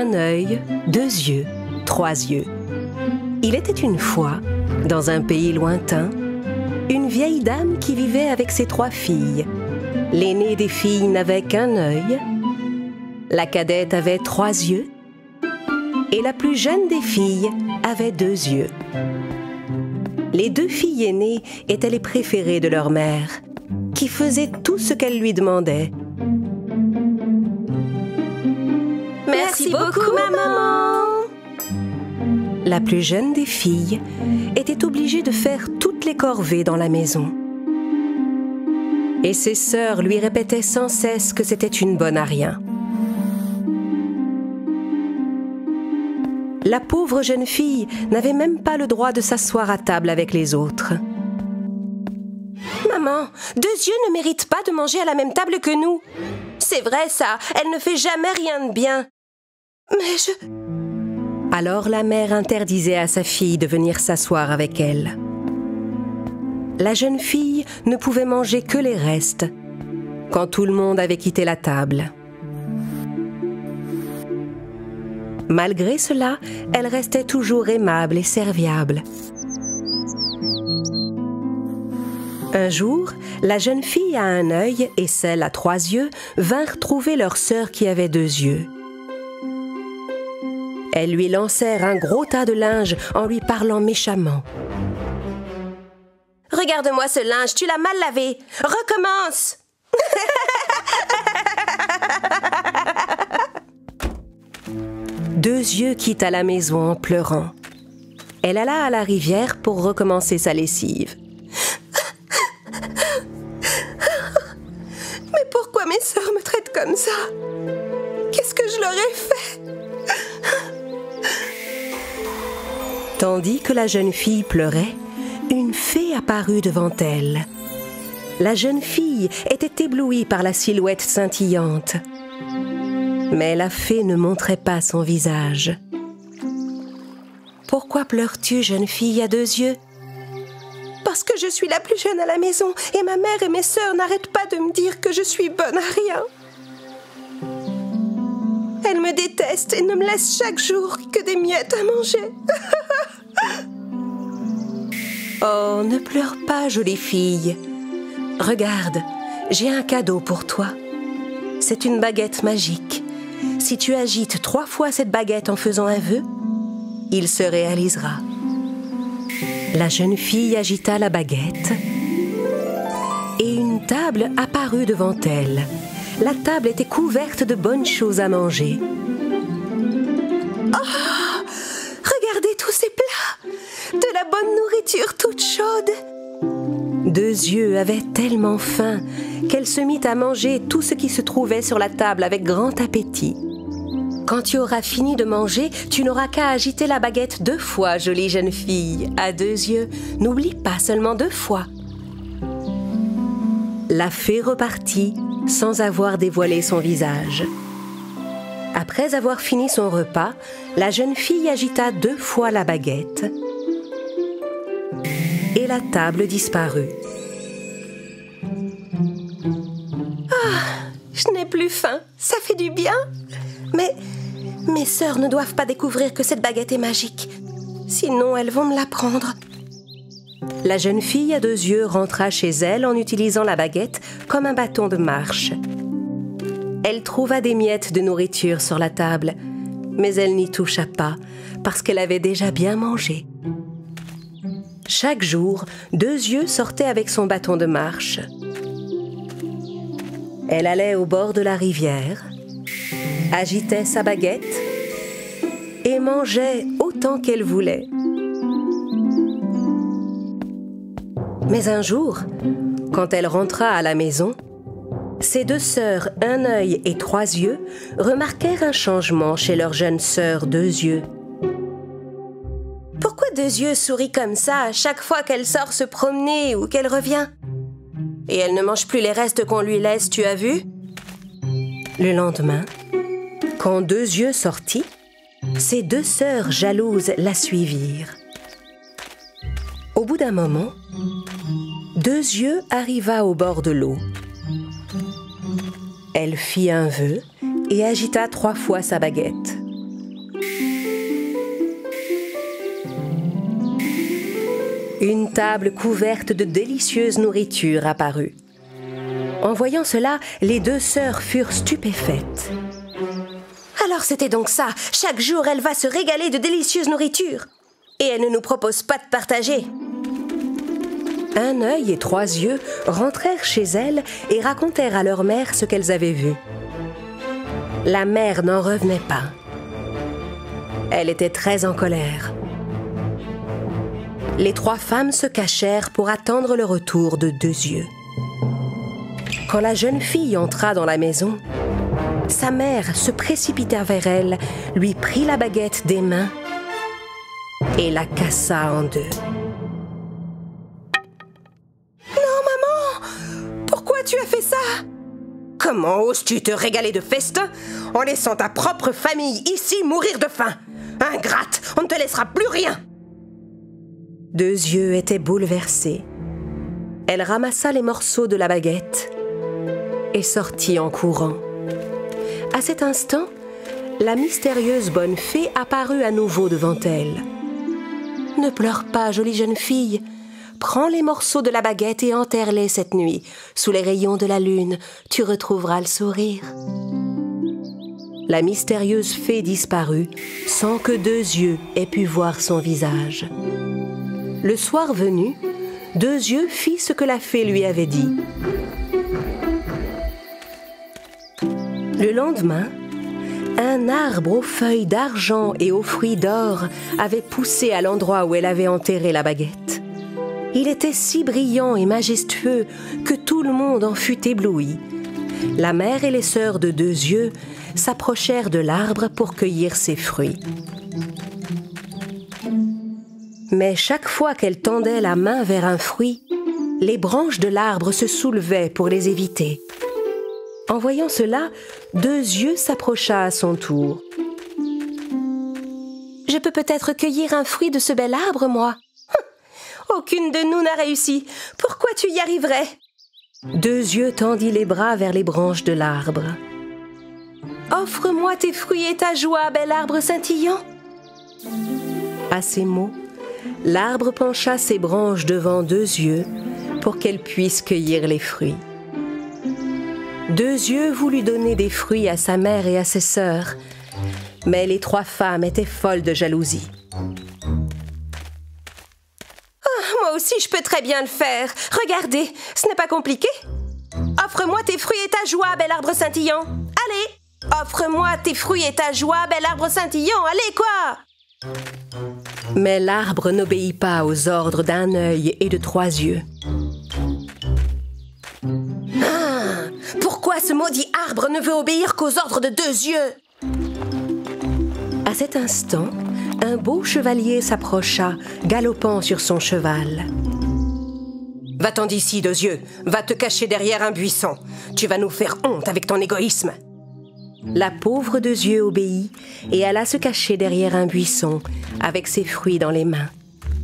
un œil, deux yeux, trois yeux. Il était une fois, dans un pays lointain, une vieille dame qui vivait avec ses trois filles. L'aînée des filles n'avait qu'un œil, la cadette avait trois yeux, et la plus jeune des filles avait deux yeux. Les deux filles aînées étaient les préférées de leur mère, qui faisait tout ce qu'elle lui demandait. Merci beaucoup, maman! La plus jeune des filles était obligée de faire toutes les corvées dans la maison. Et ses sœurs lui répétaient sans cesse que c'était une bonne à rien. La pauvre jeune fille n'avait même pas le droit de s'asseoir à table avec les autres. Maman, deux yeux ne méritent pas de manger à la même table que nous. C'est vrai ça, elle ne fait jamais rien de bien. Mais je... Alors la mère interdisait à sa fille de venir s'asseoir avec elle. La jeune fille ne pouvait manger que les restes, quand tout le monde avait quitté la table. Malgré cela, elle restait toujours aimable et serviable. Un jour, la jeune fille à un œil et celle à trois yeux vinrent trouver leur sœur qui avait deux yeux. Elles lui lancèrent un gros tas de linge en lui parlant méchamment. « Regarde-moi ce linge, tu l'as mal lavé. Recommence !» Deux yeux quitta la maison en pleurant. Elle alla à la rivière pour recommencer sa lessive. Mais pourquoi mes sœurs me traitent comme ça? Qu'est-ce que je leur ai fait? Tandis que la jeune fille pleurait, une fée apparut devant elle. La jeune fille était éblouie par la silhouette scintillante. Mais la fée ne montrait pas son visage. « Pourquoi pleures-tu, jeune fille à deux yeux ?»« Parce que je suis la plus jeune à la maison et ma mère et mes sœurs n'arrêtent pas de me dire que je suis bonne à rien. Elles me détestent et ne me laissent chaque jour que des miettes à manger. » Oh, ne pleure pas, jolie fille. Regarde, j'ai un cadeau pour toi. C'est une baguette magique. Si tu agites 3 fois cette baguette en faisant un vœu, il se réalisera. La jeune fille agita la baguette et une table apparut devant elle. La table était couverte de bonnes choses à manger. Oh, regardez tous ces plats! De la bonne nourriture toute chaude! Deux yeux avait tellement faim qu'elle se mit à manger tout ce qui se trouvait sur la table avec grand appétit. Quand tu auras fini de manger, tu n'auras qu'à agiter la baguette 2 fois, jolie jeune fille, à 2 yeux. N'oublie pas, seulement 2 fois. La fée repartit sans avoir dévoilé son visage. Après avoir fini son repas, la jeune fille agita 2 fois la baguette et la table disparut. Ah, je n'ai plus faim, ça fait du bien. Mais mes sœurs ne doivent pas découvrir que cette baguette est magique. Sinon, elles vont me la prendre. La jeune fille à 2 yeux rentra chez elle en utilisant la baguette comme un bâton de marche. Elle trouva des miettes de nourriture sur la table, mais elle n'y toucha pas parce qu'elle avait déjà bien mangé. Chaque jour, 2 yeux sortait avec son bâton de marche. Elle allait au bord de la rivière, agitait sa baguette et mangeait autant qu'elle voulait. Mais un jour, quand elle rentra à la maison, ses 2 sœurs, un œil et 3 yeux, remarquèrent un changement chez leur jeune sœur 2 yeux. Pourquoi 2 yeux sourit comme ça à chaque fois qu'elle sort se promener ou qu'elle revient? Et elle ne mange plus les restes qu'on lui laisse, tu as vu? Le lendemain, quand 2 yeux sortit, ses 2 sœurs jalouses la suivirent. Au bout d'un moment, 2 yeux arriva au bord de l'eau. Elle fit un vœu et agita 3 fois sa baguette. Une table couverte de délicieuse nourriture apparut. En voyant cela, les deux sœurs furent stupéfaites. Alors c'était donc ça, chaque jour elle va se régaler de délicieuse nourriture. Et elle ne nous propose pas de partager. Un œil et trois yeux rentrèrent chez elles et racontèrent à leur mère ce qu'elles avaient vu. La mère n'en revenait pas. Elle était très en colère. Les trois femmes se cachèrent pour attendre le retour de deux yeux. Quand la jeune fille entra dans la maison, sa mère se précipita vers elle, lui prit la baguette des mains et la cassa en deux. Non, maman! Pourquoi tu as fait ça? Comment oses-tu te régaler de festin en laissant ta propre famille ici mourir de faim? Ingrate, on ne te laissera plus rien! Deux yeux étaient bouleversés. Elle ramassa les morceaux de la baguette et sortit en courant. À cet instant, la mystérieuse bonne fée apparut à nouveau devant elle. « Ne pleure pas, jolie jeune fille. Prends les morceaux de la baguette et enterre-les cette nuit. Sous les rayons de la lune, tu retrouveras le sourire. » La mystérieuse fée disparut sans que deux yeux aient pu voir son visage. Le soir venu, deux yeux fit ce que la fée lui avait dit. Le lendemain, un arbre aux feuilles d'argent et aux fruits d'or avait poussé à l'endroit où elle avait enterré la baguette. Il était si brillant et majestueux que tout le monde en fut ébloui. La mère et les sœurs de deux yeux s'approchèrent de l'arbre pour cueillir ses fruits. Mais chaque fois qu'elle tendait la main vers un fruit, les branches de l'arbre se soulevaient pour les éviter. En voyant cela, deux yeux s'approcha à son tour. « Je peux peut-être cueillir un fruit de ce bel arbre, moi. Aucune de nous n'a réussi. Pourquoi tu y arriverais? » Deux yeux tendit les bras vers les branches de l'arbre. « Offre-moi tes fruits et ta joie, bel arbre scintillant. » À ces mots, l'arbre pencha ses branches devant deux yeux pour qu'elle puisse cueillir les fruits. Deux yeux voulut donner des fruits à sa mère et à ses sœurs, mais les trois femmes étaient folles de jalousie. Oh, moi aussi, je peux très bien le faire. Regardez, ce n'est pas compliqué. Offre-moi tes fruits et ta joie, bel arbre scintillant. Allez, offre-moi tes fruits et ta joie, bel arbre scintillant. Allez, quoi? Mais l'arbre n'obéit pas aux ordres d'un œil et de trois yeux. Pourquoi ce maudit arbre ne veut obéir qu'aux ordres de deux yeux? À cet instant, un beau chevalier s'approcha, galopant sur son cheval. « Va-t'en d'ici, deux yeux. Va te cacher derrière un buisson. Tu vas nous faire honte avec ton égoïsme. » La pauvre deux yeux obéit et alla se cacher derrière un buisson, avec ses fruits dans les mains.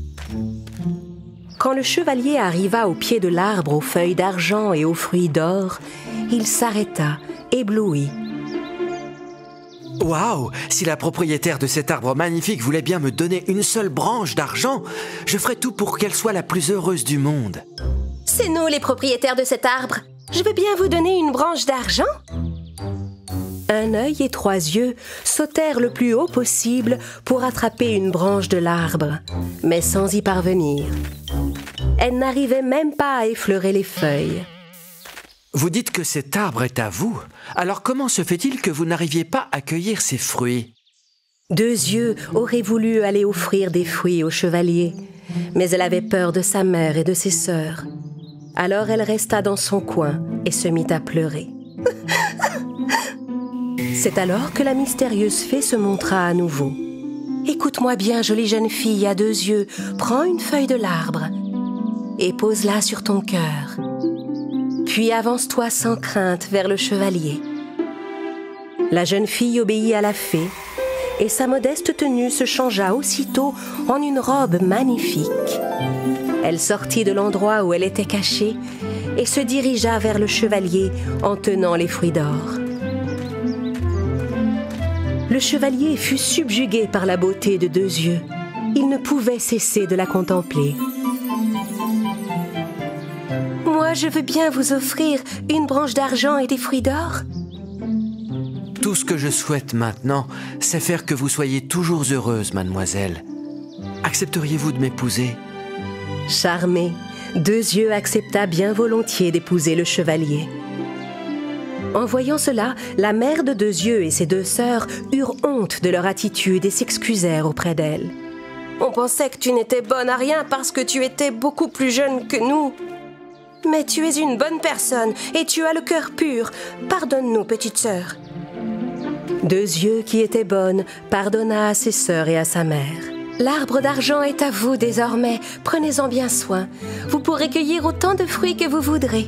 Quand le chevalier arriva au pied de l'arbre aux feuilles d'argent et aux fruits d'or, il s'arrêta, ébloui. « Waouh! Si la propriétaire de cet arbre magnifique voulait bien me donner une seule branche d'argent, je ferais tout pour qu'elle soit la plus heureuse du monde. » C'est nous les propriétaires de cet arbre. Je veux bien vous donner une branche d'argent. Un œil et trois yeux sautèrent le plus haut possible pour attraper une branche de l'arbre, mais sans y parvenir. Elle n'arrivait même pas à effleurer les feuilles. « Vous dites que cet arbre est à vous. Alors comment se fait-il que vous n'arriviez pas à cueillir ses fruits ?» Deux yeux aurait voulu aller offrir des fruits au chevalier, mais elle avait peur de sa mère et de ses sœurs. Alors elle resta dans son coin et se mit à pleurer. C'est alors que la mystérieuse fée se montra à nouveau. « Écoute-moi bien, jolie jeune fille à deux yeux, prends une feuille de l'arbre et pose-la sur ton cœur. Puis avance-toi sans crainte vers le chevalier. » La jeune fille obéit à la fée et sa modeste tenue se changea aussitôt en une robe magnifique. Elle sortit de l'endroit où elle était cachée et se dirigea vers le chevalier en tenant les fruits d'or. Le chevalier fut subjugué par la beauté de deux yeux. Il ne pouvait cesser de la contempler. moi, je veux bien vous offrir une branche d'argent et des fruits d'or. Tout ce que je souhaite maintenant, c'est faire que vous soyez toujours heureuse, mademoiselle. Accepteriez-vous de m'épouser? Charmé, Deux Yeux accepta bien volontiers d'épouser le chevalier. En voyant cela, la mère de Deux Yeux et ses deux sœurs eurent honte de leur attitude et s'excusèrent auprès d'elle. On pensait que tu n'étais bonne à rien parce que tu étais beaucoup plus jeune que nous. Mais tu es une bonne personne et tu as le cœur pur. Pardonne-nous, petite sœur. Deux Yeux, qui était bonne, pardonna à ses sœurs et à sa mère. L'arbre d'argent est à vous désormais. Prenez-en bien soin. Vous pourrez cueillir autant de fruits que vous voudrez.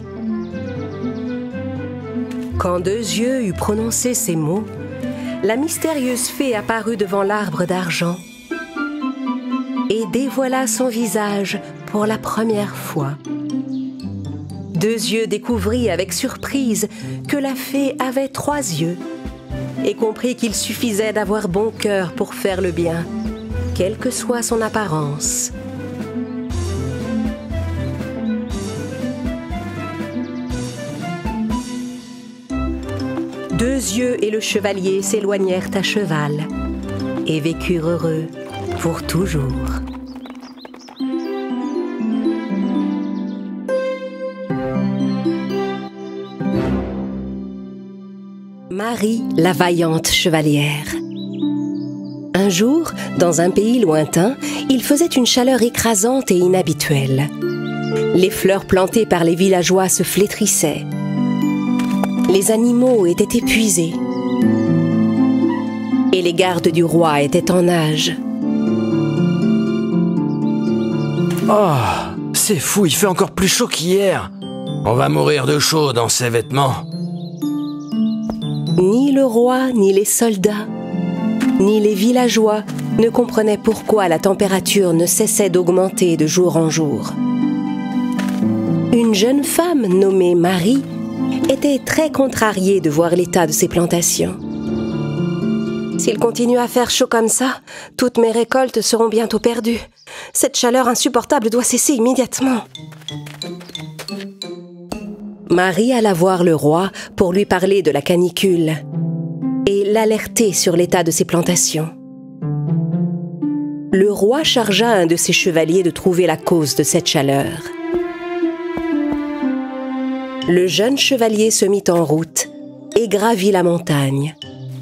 Quand Deux Yeux eut prononcé ces mots, la mystérieuse fée apparut devant l'arbre d'argent et dévoila son visage pour la première fois. Deux Yeux découvrit avec surprise que la fée avait 3 yeux et comprit qu'il suffisait d'avoir bon cœur pour faire le bien, quelle que soit son apparence. Deux Yeux et le chevalier s'éloignèrent à cheval et vécurent heureux pour toujours. Marie, la vaillante chevalière. Un jour, dans un pays lointain, il faisait une chaleur écrasante et inhabituelle. Les fleurs plantées par les villageois se flétrissaient. Les animaux étaient épuisés. Et les gardes du roi étaient en nage. Oh, c'est fou, il fait encore plus chaud qu'hier. On va mourir de chaud dans ces vêtements. Ni le roi, ni les soldats, ni les villageois ne comprenaient pourquoi la température ne cessait d'augmenter de jour en jour. Une jeune femme nommée Marie était très contrariée de voir l'état de ses plantations. S'il continue à faire chaud comme ça, toutes mes récoltes seront bientôt perdues. Cette chaleur insupportable doit cesser immédiatement. Marie alla voir le roi pour lui parler de la canicule et l'alerter sur l'état de ses plantations. Le roi chargea un de ses chevaliers de trouver la cause de cette chaleur. Le jeune chevalier se mit en route et gravit la montagne.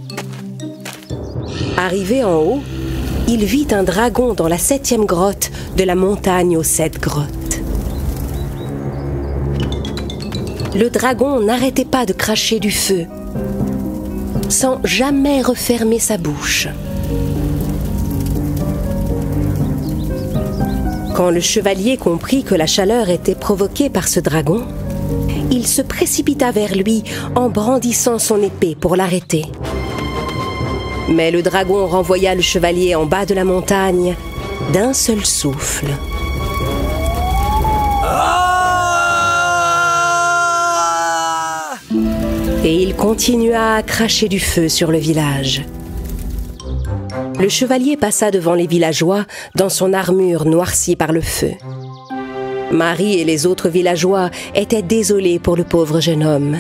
Arrivé en haut, il vit un dragon dans la 7e grotte de la montagne aux 7 grottes. Le dragon n'arrêtait pas de cracher du feu, sans jamais refermer sa bouche. Quand le chevalier comprit que la chaleur était provoquée par ce dragon, il se précipita vers lui en brandissant son épée pour l'arrêter. Mais le dragon renvoya le chevalier en bas de la montagne d'un seul souffle. Et il continua à cracher du feu sur le village. Le chevalier passa devant les villageois dans son armure noircie par le feu. Marie et les autres villageois étaient désolés pour le pauvre jeune homme.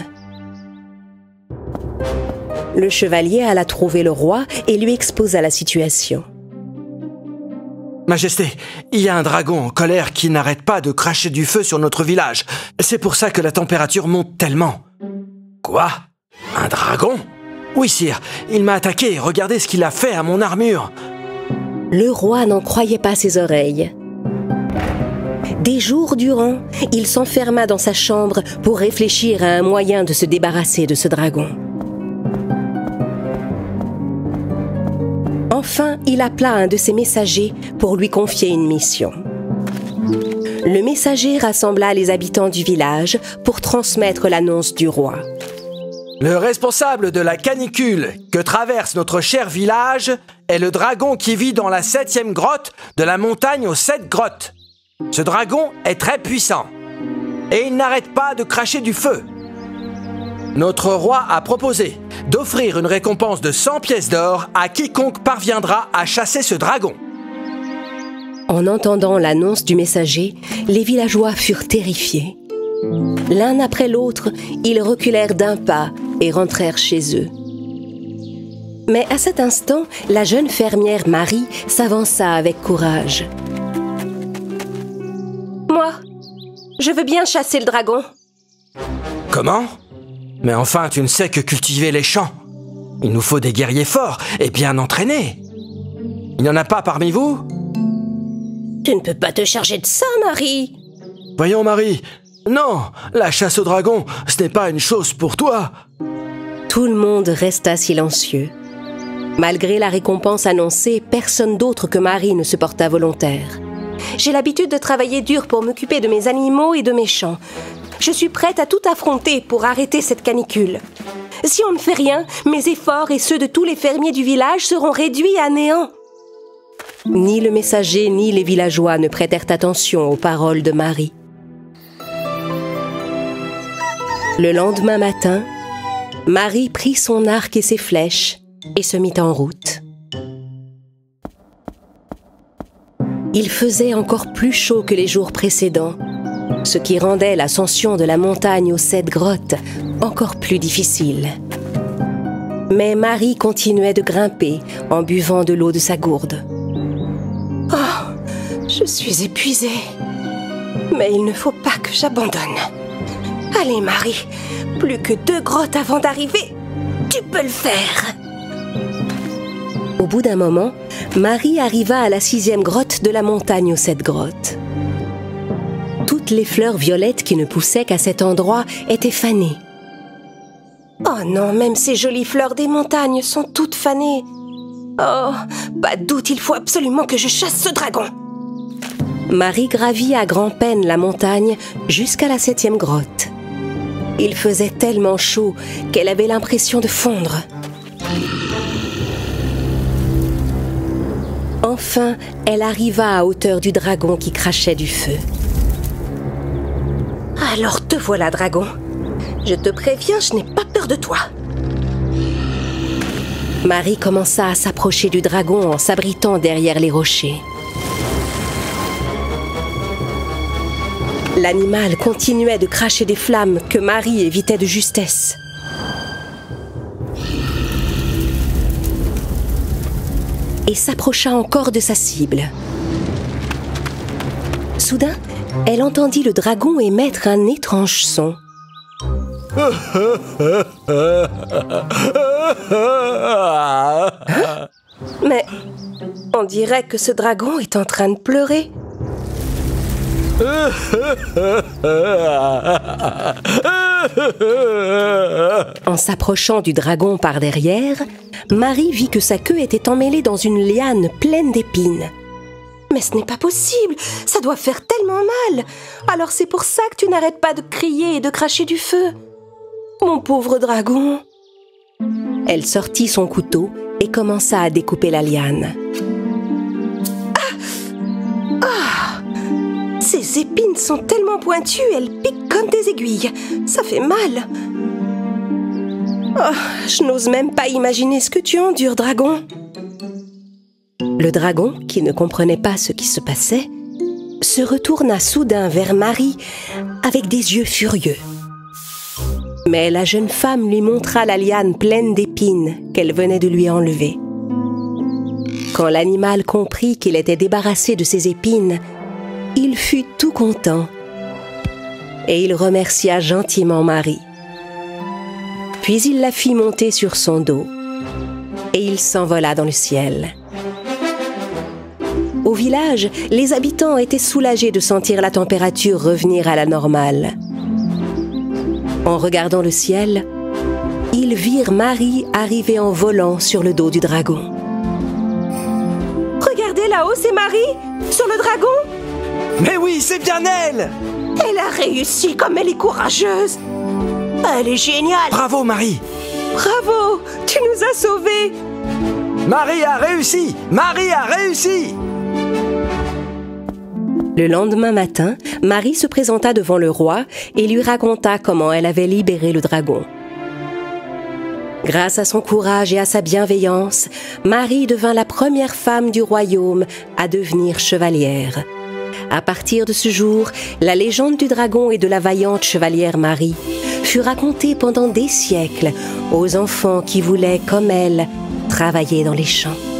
Le chevalier alla trouver le roi et lui exposa la situation. Majesté, il y a un dragon en colère qui n'arrête pas de cracher du feu sur notre village. C'est pour ça que la température monte tellement. Quoi? Un dragon? Oui, sire, il m'a attaqué. Regardez ce qu'il a fait à mon armure. Le roi n'en croyait pas ses oreilles. Des jours durant, il s'enferma dans sa chambre pour réfléchir à un moyen de se débarrasser de ce dragon. Enfin, il appela un de ses messagers pour lui confier une mission. Le messager rassembla les habitants du village pour transmettre l'annonce du roi. Le responsable de la canicule que traverse notre cher village est le dragon qui vit dans la 7e grotte de la montagne aux 7 grottes. Ce dragon est très puissant et il n'arrête pas de cracher du feu. Notre roi a proposé d'offrir une récompense de 100 pièces d'or à quiconque parviendra à chasser ce dragon. En entendant l'annonce du messager, les villageois furent terrifiés. L'un après l'autre, ils reculèrent d'un pas et rentrèrent chez eux. Mais à cet instant, la jeune fermière Marie s'avança avec courage. « Moi, je veux bien chasser le dragon. » Comment? Mais enfin, tu ne sais que cultiver les champs. Il nous faut des guerriers forts et bien entraînés. Il n'y en a pas parmi vous? Tu ne peux pas te charger de ça, Marie. Voyons, Marie. Non, la chasse au dragon, ce n'est pas une chose pour toi. Tout le monde resta silencieux. Malgré la récompense annoncée, personne d'autre que Marie ne se porta volontaire. J'ai l'habitude de travailler dur pour m'occuper de mes animaux et de mes champs. Je suis prête à tout affronter pour arrêter cette canicule. Si on ne fait rien, mes efforts et ceux de tous les fermiers du village seront réduits à néant. Ni le messager ni les villageois ne prêtèrent attention aux paroles de Marie. Le lendemain matin, Marie prit son arc et ses flèches et se mit en route. Il faisait encore plus chaud que les jours précédents, ce qui rendait l'ascension de la montagne aux 7 grottes encore plus difficile. Mais Marie continuait de grimper en buvant de l'eau de sa gourde. « Oh, je suis épuisée. Mais il ne faut pas que j'abandonne. Allez, Marie, plus que 2 grottes avant d'arriver. Tu peux le faire. » Au bout d'un moment, Marie arriva à la 6e grotte de la montagne aux 7 grottes. Toutes les fleurs violettes qui ne poussaient qu'à cet endroit étaient fanées. Oh non, même ces jolies fleurs des montagnes sont toutes fanées. Oh, pas de doute, il faut absolument que je chasse ce dragon. Marie gravit à grand-peine la montagne jusqu'à la 7e grotte. Il faisait tellement chaud qu'elle avait l'impression de fondre. Enfin, elle arriva à hauteur du dragon qui crachait du feu. Alors te voilà, dragon. Je te préviens, je n'ai pas peur de toi. Marie commença à s'approcher du dragon en s'abritant derrière les rochers. L'animal continuait de cracher des flammes que Marie évitait de justesse. Et s'approcha encore de sa cible. Soudain, elle entendit le dragon émettre un étrange son. Mais on dirait que ce dragon est en train de pleurer. En s'approchant du dragon par derrière, Marie vit que sa queue était emmêlée dans une liane pleine d'épines. Mais ce n'est pas possible, ça doit faire tellement mal. Alors c'est pour ça que tu n'arrêtes pas de crier et de cracher du feu. Mon pauvre dragon. Elle sortit son couteau et commença à découper la liane. Ces épines sont tellement pointues, elles piquent comme des aiguilles. Ça fait mal. Oh, je n'ose même pas imaginer ce que tu endures, dragon. Le dragon, qui ne comprenait pas ce qui se passait, se retourna soudain vers Marie avec des yeux furieux. Mais la jeune femme lui montra la liane pleine d'épines qu'elle venait de lui enlever. Quand l'animal comprit qu'il était débarrassé de ses épines, il fut tout content et il remercia gentiment Marie. Puis il la fit monter sur son dos et il s'envola dans le ciel. Au village, les habitants étaient soulagés de sentir la température revenir à la normale. En regardant le ciel, ils virent Marie arriver en volant sur le dos du dragon. Regardez là-haut, c'est Marie, sur le dragon. Mais oui, c'est bien elle! Elle a réussi, comme elle est courageuse. Elle est géniale. Bravo, Marie! Bravo, tu nous as sauvés. Marie a réussi! Marie a réussi! Le lendemain matin, Marie se présenta devant le roi et lui raconta comment elle avait libéré le dragon. Grâce à son courage et à sa bienveillance, Marie devint la première femme du royaume à devenir chevalière. À partir de ce jour, la légende du dragon et de la vaillante chevalière Marie fut racontée pendant des siècles aux enfants qui voulaient, comme elle, travailler dans les champs.